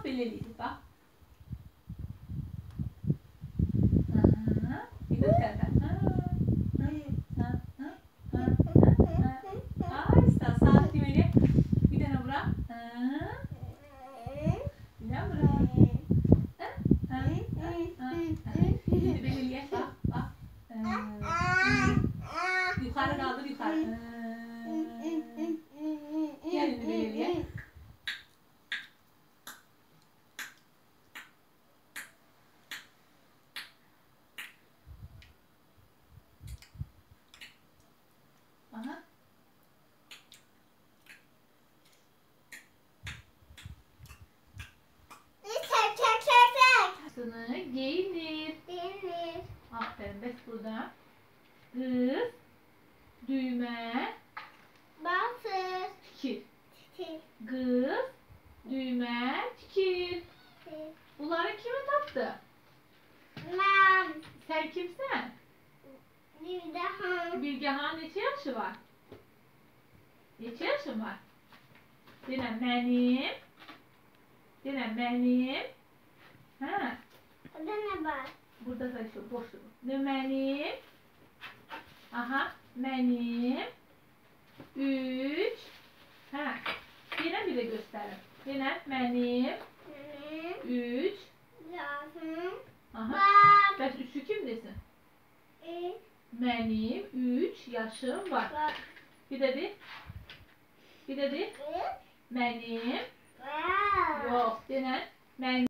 bak belirleydi bak. Bir de terden. İşte saat demeli. Bir tane bırak. Bir tane bırak. Şimdi belirleye bak bak. Yukarı kaldır yukarı. Yerini belirleye. Aha. Sını giyinir. Aferin bes burada. Kız. Düğme. Tikir. Kız. Düğme. Tikir. Bunları kime taktı? Sen kimsen? Bilgehan neçə yaşı var? Neçə yaşın var? Denəm mənim. Denəm mənim. Hə? Burada da şu boşluq. Mənim. Aha, mənim. 3. Hə. Denəm bir də göstərim. Denəm mənim. 3. Aha. Bəs 3'ü kim desin? Benim 3 yaşım var. Bir de bir. Bir de bir. Benim. Yok. Denen. Benim.